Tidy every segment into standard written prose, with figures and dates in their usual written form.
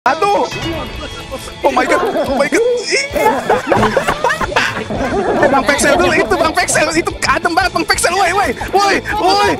Aduh. Oh my god. Oh my god. Bang Pexel dulu itu, Bang Pexel itu adem banget Bang Pexel. Woi, woi. Woi, woi.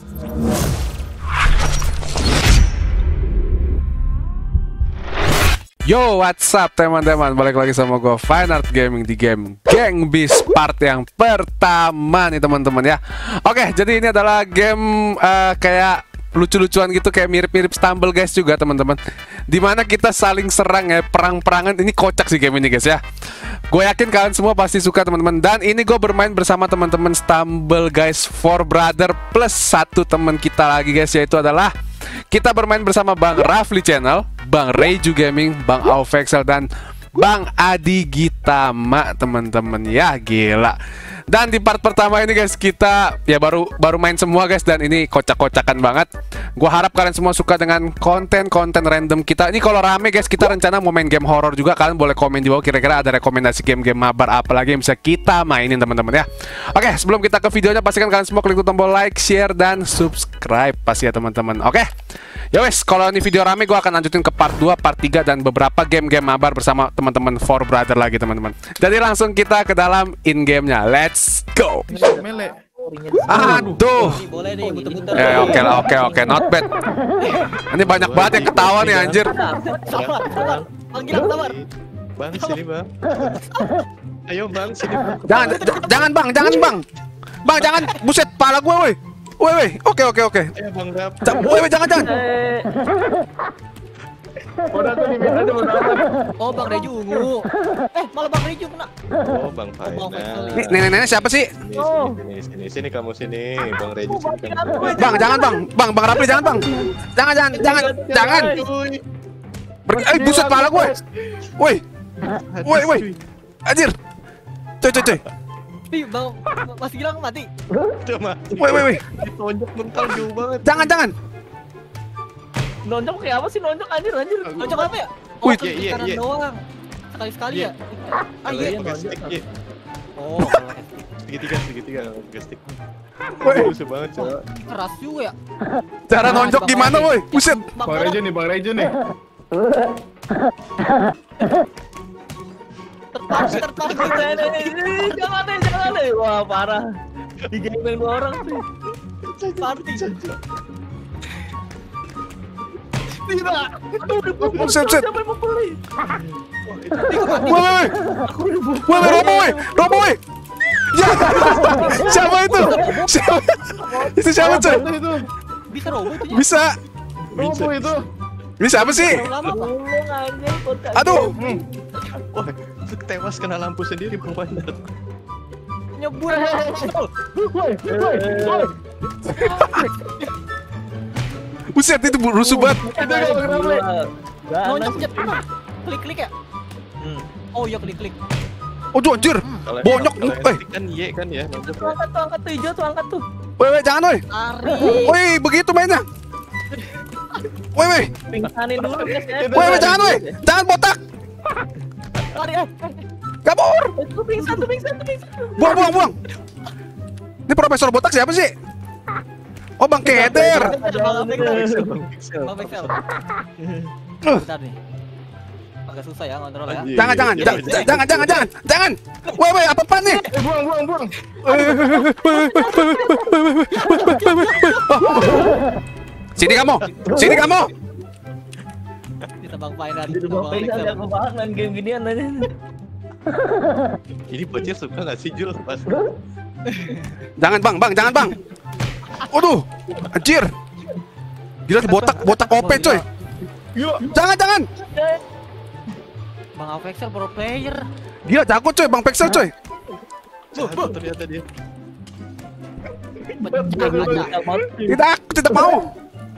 Yo, what's up teman-teman? Balik lagi sama gue Fine Art Gaming di game Gang Beasts part yang pertama nih teman-teman ya. Oke, jadi ini adalah game kayak lucu-lucuan gitu, kayak mirip-mirip Stumble Guys juga teman-teman. Dimana kita saling serang ya, perang-perangan. Ini kocak sih game ini guys ya. Gue yakin kalian semua pasti suka teman-teman. Dan ini gue bermain bersama teman-teman Stumble Guys 4 Brother plus satu teman kita lagi guys, yaitu adalah kita bermain bersama Bang Rafli Channel, Bang Reju Gaming, Bang Aufexel, dan Bang Adi Gitama teman-teman ya, gila. Dan di part pertama ini guys kita ya baru main semua guys, dan ini kocak-kocakan banget. Gua harap kalian semua suka dengan konten-konten random kita. Ini kalau rame guys, kita rencana mau main game horror juga. Kalian boleh komen di bawah kira-kira ada rekomendasi game-game mabar apa lagi yang bisa kita mainin teman-teman ya. Oke, sebelum kita ke videonya pastikan kalian semua klik tombol like, share, dan subscribe pasti ya teman-teman. Oke. Ya wes, kalau ini video rame gue akan lanjutin ke part 2, part 3 dan beberapa game-game mabar bersama teman-teman 4 Brother lagi teman-teman. Jadi langsung kita ke dalam in-game-nya. Let's go. Aduh. Oke lah, oke, not bad. Ini banyak banget yang ketawa nih anjir. Bang, sini bang. Ayo bang, sini bang. Jangan bang. Bang, jangan. Buset, pala gue woi. Woi, oke. Ayo bang Rap. Woi, jangan. Oh, Bang Reju ungu. Malah Bang Reju kena. Oh, Bang Faina. Nenek-nenek siapa sih? Sini kamu sini, Bang Reju sini. Bang, jangan bang. Bang Rafli jangan bang. Jangan. Buset pala gue. Woi. Anjir. Coy. Ih, Bang, Mas Gilang mati. Udah mati. Woi. Ditonjok mental jauh banget. Jangan. Nonjok kayak apa sih nonjok anjir? Nonjok apa ya? Wih, iya. Doang. Sekali-sekali ya. Ah iya. Oh, segitiga stick. Woi. Lucu banget coba. keras juga ya. Cara nonjok gimana woi? Buset. Bang Reju nih. Tertarik jangan deh. Wah, parah. Digemen 2 orang sih. Party. Tidak. Aduh, Set. siapa yang membeli? Woi, Robo woi. Ya. Siapa itu? Itu siapa coy? Bisa robot itu ya? Bisa. Robo itu. Ini siapa sih? Aduh. Wah, tewas kena lampu sendiri Bang Faina. Nyebur. Buset, itu rusuh banget. Nonjok klik ya. Oh iya klik. Oh tuh anjir. Bonyok. Kan Y kan ya, nonjok. Angkat tuh hijau tuh, angkat tuh. Woi, jangan woi. Tarik. Woi, begitu mainnya. Woi. Pingsanin dulu guys ya. Woi, jangan woi. Jangan botak. Lari. Kabur. Tuh pingsan. Buang. Ini profesor botak siapa sih? Oh, Bang Keder. Bang Pixel. Bentar nih. Agak susah ya ngontrol ya. Jangan. Woi, apa nih? Buang. Sini kamu. Kita Bang Faina. Bang Pixel yang ngebahas main game ginian aja. Ini bocil suka nggak sih Jul? Pas. Jangan bang. Waduh, anjir. Gila botak OP coy. Jangan. Bang Aufexel pro player. Gila jago coy, Bang Pexel coy. Ternyata dia. Tidak mau.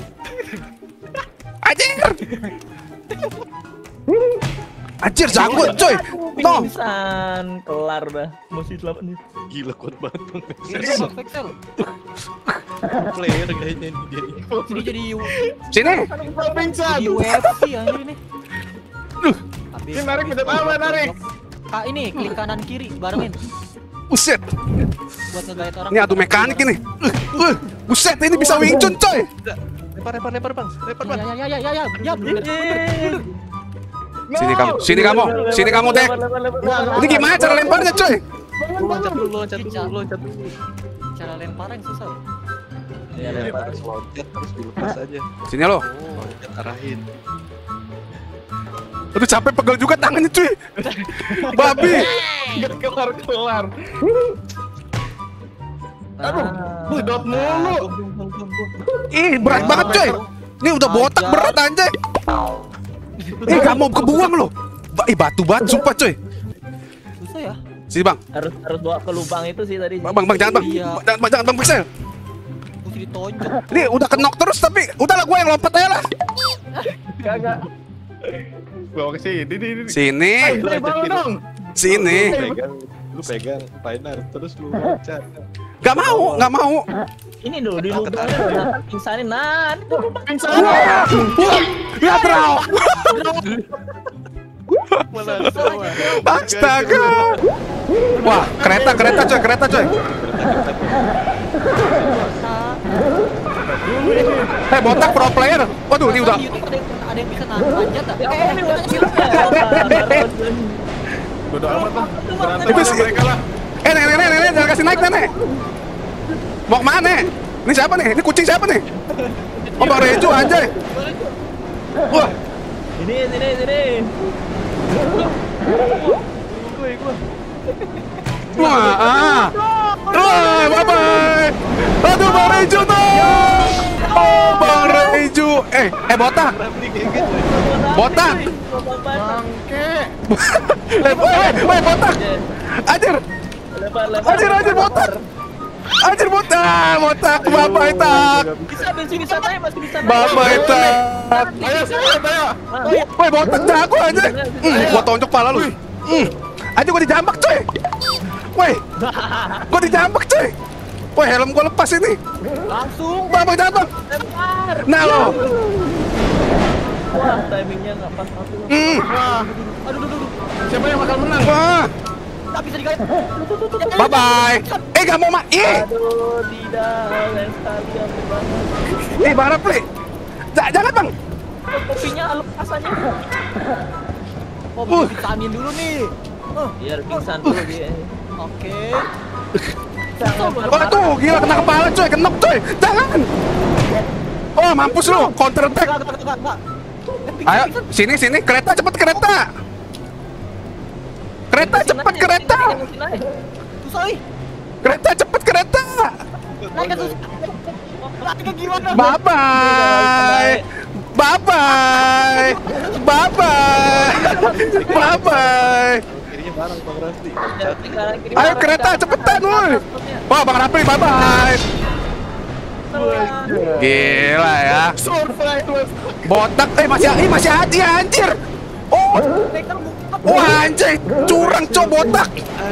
Anjir jago coy. No. Pingsan, kelar dah. Masih 8 nih. Gila kuat banget Bang Bang Pexel. Player kayaknya dia. Ini jadi Sini. Jadi UFC anjir ini. Ini narik narik. Kak ini klik kanan kiri barengin. Buset. Buat ngegait orang. Ini adu mekanik ini. Buset, ini bisa Wing Chun coy. Lempar bang. Ya. Sini kamu, sini kamu, sini kamu Dek. Ini gimana cara lemparnya coy? Loncat dulu, loncat dulu, loncat dulu. Cara lempar yang susah. Iya, lempar. Harus loncat, terus dilepas aja. Sini lo. Loncat arahin. Aduh capek pegel juga tangannya cuy. Babi. Gak kelar. Aduh, sedot mulu. Ih berat banget coy. Ini udah botak berat anjay. Ih gak mau kebuang lo. Batu banget sumpah coy. Susah ya? Sini bang. Harus bawa ke lubang itu sih tadi. Bang jangan bang. Iya. Jangan bang Pixel. Mesti ditonjok. Ini udah kenok terus tapi udahlah gue yang lompat aja lah. Kagak. Bawa ke sini. Sini. Loncat dong. Sini. Lu pegang Painar, terus lu loncat. Gak mau, gak mau. Ini dulu di lubangnya udah pingsanin. Nah, itu lubang pingsan. Wah, ya bro. Astaga. Wah, kereta coy. Botak pro player. Waduh, ini udah. Ada yang bisa manjat tak? Ini udah Bodo amat lah. Berantem Itu sama sih. mereka lah. Nenek, jangan kasih naik nenek. Mau kemana? Ini siapa nih? Ini kucing siapa nih? Oh, Bang Reju anjay. Wah, Sini. wah, bye-bye. Aduh, Bang Reju tuh. Oh, Bang Reju. Botak. Botak. Woi, botak. Anjir. Anjir, botak. Anjir, botak. Bapak tak. Bisa naik, masih bisa naik. Bapak tak. Ayo. Woi, botak jago aja. Gua tonjok pala lu. Anjir, gua dijambak, coy. Woi. Gua dijambak, coy. Woi, helm gua lepas ini. Langsung Bapak jambak. lempar. Nah, lo. Wah, timingnya nggak pas aku. Aduh. Siapa yang bakal menang? Wah. Tak bisa digait. Bye-bye. Gak mau Aduh, tidak. Lain sekali apa banget. Bang Rapli. Jangan, Bang. Kopinya lepas aja. Oh, bisa ditanin dulu nih. Biar pingsan dulu dia. Oke. Oh, tuh, gila kena kepala, coy. Kenok, coy. Jangan. Oh, mampus lu. Counter attack. Enggak. Ayo, sini. Kereta, cepet kereta. Kereta, cepet kereta. Susah nih. Kereta, cepet kereta. Naik ke susah. Naik gimana? Bye-bye. Kirinya bareng Bang Rafli. Ayo kereta, cepetan, woi. Wah, Bang Rapli, bye-bye. Gila ya. Botak, masih hati anjir. Wah, anjir, curang cok botak.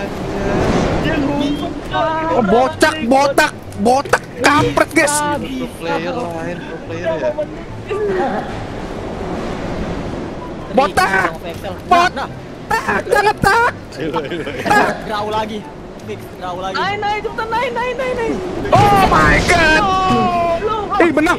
Oh, botak, kampret guys. Pro player ya. Botak, jangan tak. Draw lagi. Fix, draw lagi. Naik, cepetan naik. Oh my god. Menang.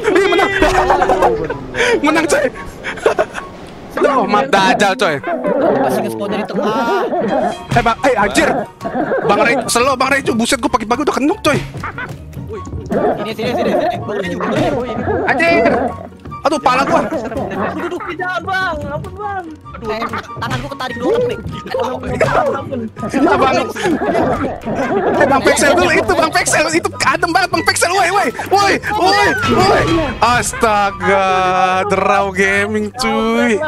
Menang coy. Oh, map dajal coy. Masih nge-spawn dari tengah. Anjir. Bang Reju, buset gua pagi-pagi udah kenok coy. Sini. Bang Reju. Anjir. Aduh, pala gua. Duduk tidak, Bang. Ampun, Bang. Tangan gua ketarik doang nih. Ampun. Bang Pixel dulu itu, Bang Pixel itu adem banget Bang Pixel, woi. Astaga, Draw Gaming cuy.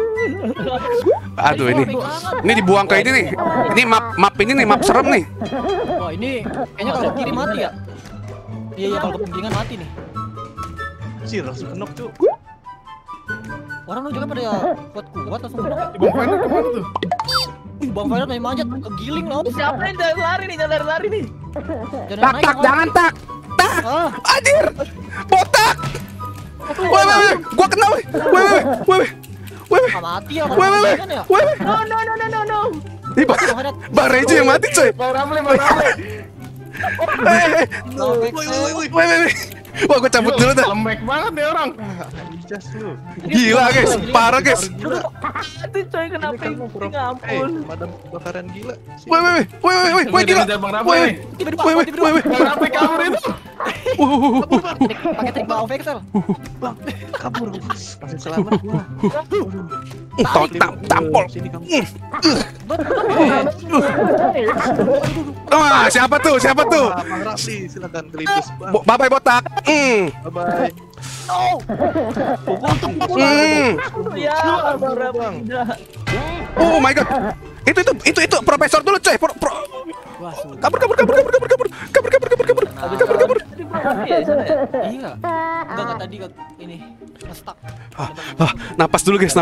Aduh ini dibuang ke ini nih. Ini map ini nih, map serem nih. Wah, ini kayaknya kalau kiri mati ya. Iya, kalau kepinggingan mati nih. Sih langsung kenok tuh. Orang lu juga pada kuat langsung kenok. Bang Painar kemana tuh? Bang Fairan main manjat, kegiling lah. Siapa yang jangan lari nih. Jangan tak. Anjir. Botak. Woi, gua kena woi. Mati ya. Woi. No. Ih, Bang Reju yang mati coy. Bang Rafli. Woi. Wah, gue cabut dulu dah. Lembek banget nih orang. Anjas lu. Gila guys, parah guys. Itu coy kenapa Ini ini? kamu kurang. Nggak ampun. Madam kebakaran gila. Woi gila. Woi. Kenapa kabur itu? Pakai trik bau vexel. Kabur. Masih selamat gua. Tampol. Sini kamu. Wah, siapa tuh? Bang Rafli, silakan kelindes Bang. Bye-bye botak. Bye-bye. Ya, Bang. Oh my god. Itu profesor dulu coy. Wah, Kabur. iya. Enggak tadi ini ngestak. Napas dulu guys.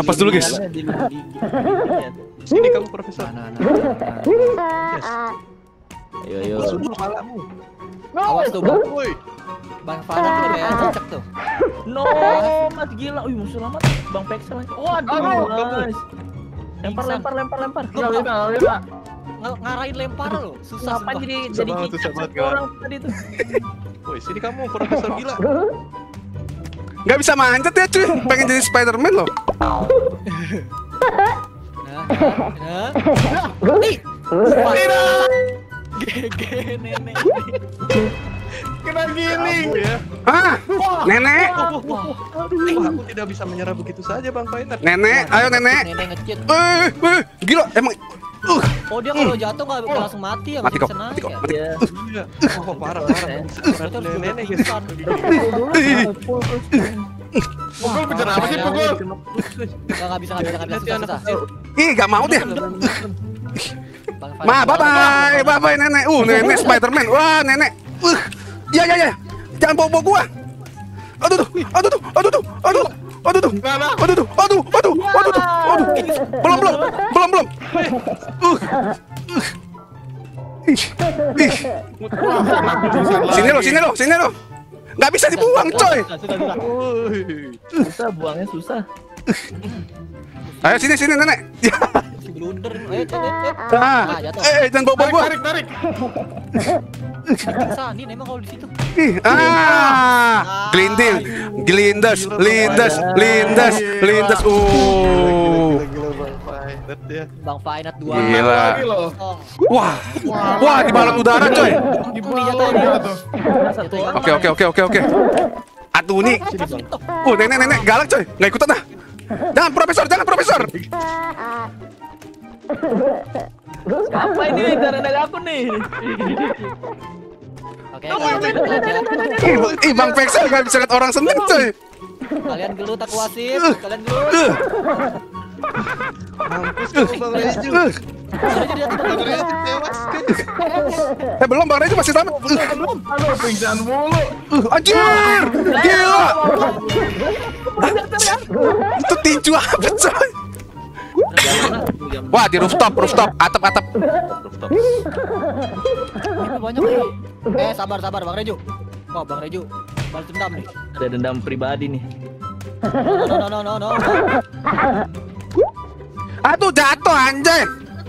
Sini kamu profesor. Nah. Yes. Ayo. Sudah kepalamu. Awas tuh, Bang. Woi. Bang Fana tuh kayak cocok tuh. No, Mas gila. Musuh selamat. Bang Pexel lagi. Aduh, Waduh, guys. Lempar. Ngarahin lempar lo. Susah Apa sumpah. jadi Susah banget, kicap susah banget, satu orang tadi tuh. Woi, sini kamu profesor gila. Gak bisa manjat ya cuy. Pengen jadi Spider-Man loh. Nah. GG nenek. Kena giling ya. Ah, nenek. Wah, Wah, aku tidak bisa menyerah begitu saja Bang Painat. Nenek, ayo nenek. nenek ngecit. Gila emang. Oh, dia kalau jatuh nggak langsung mati ya, Mati masih kok, bisa naik mati kok, ya. mati. Ya. Iya. Oh, parah. Berarti harus Nenek guys. diperhatikan. Pukul bicara apa sih pukul? Nggak bisa, susah. Ih, gak mau dia. Bang Fana. Ma, bye-bye nenek. Nenek Spider-Man. Wah, nenek. Ya. Jangan bawa gua. Aduh. Belum. Sini lo. Nggak bisa dibuang, coy. Susah buangnya susah. Ayo sini nenek. Masih blunder. Ayo, jatuh. Jangan bawa gua. Tarik. Sanin emang kalau di situ. Glindas. Gila Bang Painat ya. Bang Fainat 2. Gila. Lagi loh. Wah, di balon udara, coy. Di bawah dia tuh. Oke. Aduh nih. Nenek galak, coy. Nggak ikutan dah. Jangan profesor. Apa ini darah aku nih? Oke, Bang Pexel nggak bisa lihat orang seneng, coy. kalian gelut aku wasit. Kalian gelut. Mampus kamu Bang Reju. Bang Reju tewas. Belum Bang Reju masih selamat. Aduh, pingsan mulu. Anjir. Gila. Itu tinju apa, coy? Wah, di rooftop, atap. Ini banyak nih. Sabar Bang Reju. Wah, Bang Reju balas dendam nih. Ada dendam pribadi nih. No. Aduh, jatuh anjay.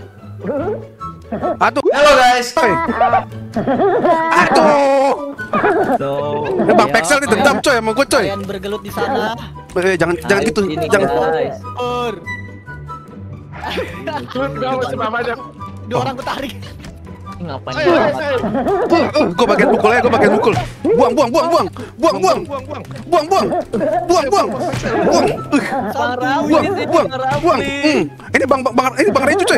Halo guys. Aduh. Bang Pexel ini dendam, coy, sama gue, coy. Kalian bergelut di sana. Jangan gitu. Jangan. Guys. Dua orang gue tarik. Ngapain? Gue bagian pukul. Buang. Ini Bang Reju, coy.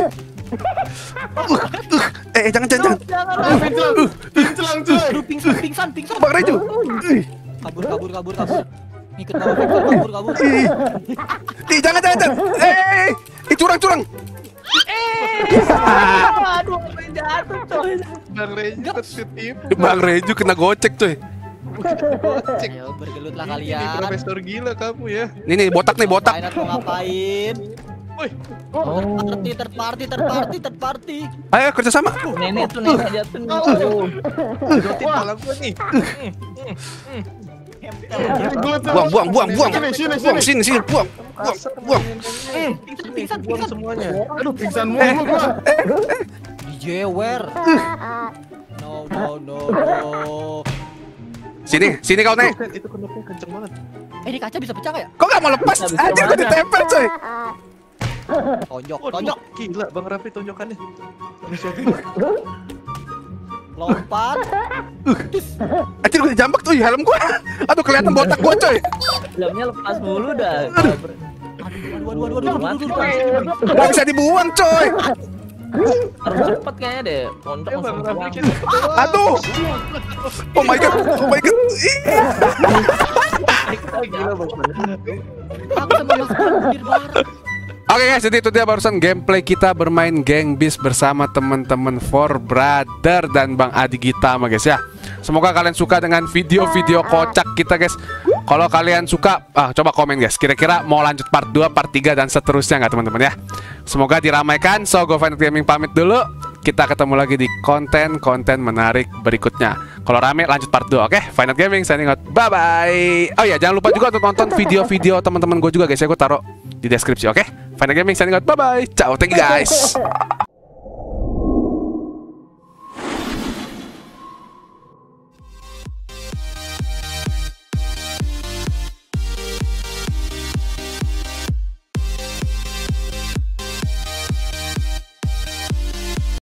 Jangan. Pincelang coy. Pingsan. Bang Reju. Kabur. Ngikut bawa Pexel, kabur. Jangan. Curang. Aduh, main jatuh coy. Bang Reju ketipu. Bang Reju kena gocek, coy. Ayo bergelutlah Ini kalian. profesor gila kamu ya. Nih, botak. Fainat mau ngapain? Woi, Third party. Ayo kerja sama. Nenek jatuh nih. jotin kepala gua nih. Buang. Sini. Buang. Pingsan. Buang semuanya. Aduh, pingsan mulu gua. Dijewer. No. Sini kau nih. Itu kenopnya kenceng banget. Ini kaca bisa pecah ya? Kok nggak mau lepas? Bisa Anjir, gue mana? ditempel coy. Tonjok, Waduh, tonjok, gila Bang Raffi tonjokannya. Manusia lompat. Anjir, gue dijambak tuh helm gue. Aduh, kelihatan botak gue coy. Filmnya lepas mulu dah. Aduh. Gak bisa dibuang coy. Harus cepet kayaknya deh. Tonjok Ya Bang langsung Raffi buang. kita. Aduh. Oh my god. Oh my god. Ih. Gila Bang. Aku sama Mas Bram hadir bareng. Oke guys, jadi itu dia barusan gameplay kita bermain Gang Beasts bersama teman-teman Four Brother dan Bang Adi Gita guys ya. Semoga kalian suka dengan video-video kocak kita guys. Kalau kalian suka, coba komen guys. Kira-kira mau lanjut part 2, part 3 dan seterusnya nggak teman-teman ya. Semoga diramaikan. So, GoFineart Gaming pamit dulu. Kita ketemu lagi di konten-konten menarik berikutnya. Kalau rame lanjut part 2, oke? Fineart Gaming signing out. Bye-bye. Oh iya, jangan lupa juga untuk nonton video-video teman-teman gue juga guys ya. Gue taruh di deskripsi, oke? Fineart Gaming signing out. Bye-bye. Ciao, thank you guys.